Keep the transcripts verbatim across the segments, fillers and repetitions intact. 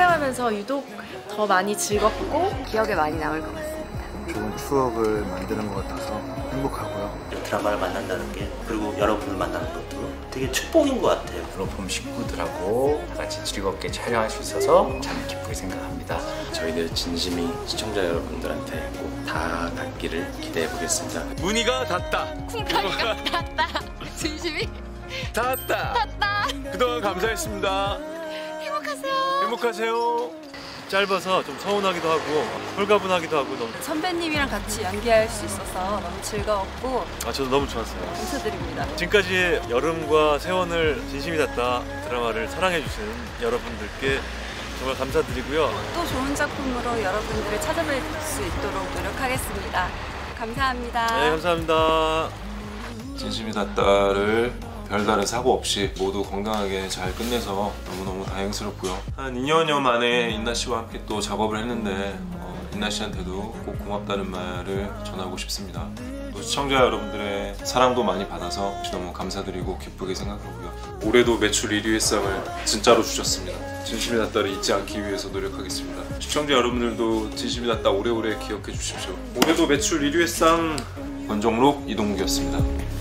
촬영하면서 유독 더 많이 즐겁고 기억에 많이 남을 것 같습니다. 좋은 추억을 만드는 것 같아서 행복하고요. 드라마를 만난다는 게, 그리고 여러분을 만나는 것도 되게 축복인 것 같아요. 플랫폼 식구들하고 같이 즐겁게 촬영할 수 있어서 참 기쁘게 생각합니다. 저희들 진심이 시청자 여러분들한테 꼭 다 닿기를 기대해 보겠습니다. 문의가 닿다. 쿵타이가 닿다. 진심이 닿았다. 닿다. 그동안 감사했습니다. 행복하세요. 행복하세요. 짧아서 좀 서운하기도 하고 홀가분하기도 하고 너무 선배님이랑 같이 연기할 수 있어서 너무 즐거웠고 아 저도 너무 좋았어요. 감사드립니다. 지금까지 여름과 세원을 진심이 닿다 드라마를 사랑해주신 여러분들께 정말 감사드리고요. 또 좋은 작품으로 여러분들을 찾아뵐 수 있도록 노력하겠습니다. 감사합니다. 네, 감사합니다. 진심이 닿다를 별다른 사고 없이 모두 건강하게 잘 끝내서 너무너무 다행스럽고요. 한 이 년여 만에 인나 씨와 함께 또 작업을 했는데 어, 인나 씨한테도 꼭 고맙다는 말을 전하고 싶습니다. 또 시청자 여러분들의 사랑도 많이 받아서 너무 감사드리고 기쁘게 생각하고요. 올해도 매출 일 위의 상을 진짜로 주셨습니다. 진심이 닿다를 잊지 않기 위해서 노력하겠습니다. 시청자 여러분들도 진심이 닿다 오래오래 기억해 주십시오. 올해도 매출 일 위의 상 권정록, 이동욱이었습니다.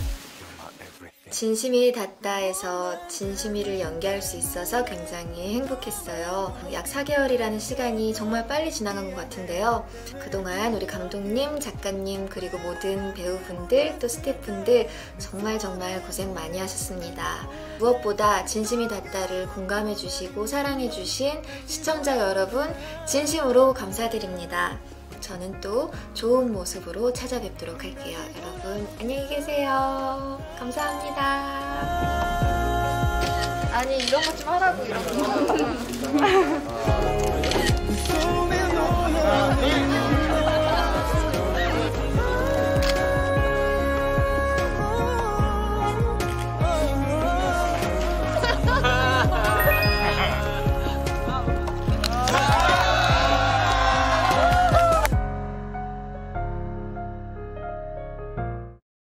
진심이 닿다에서 진심이를 연기할 수 있어서 굉장히 행복했어요. 약 사 개월이라는 시간이 정말 빨리 지나간 것 같은데요. 그동안 우리 감독님, 작가님, 그리고 모든 배우분들, 또 스태프분들 정말 정말 고생 많이 하셨습니다. 무엇보다 진심이 닿다를 공감해주시고 사랑해주신 시청자 여러분 진심으로 감사드립니다. 저는 또 좋은 모습으로 찾아뵙도록 할게요. 여러분 안녕히 계세요. 감사합니다. 아니 이런 것 좀 하라고 이런 거.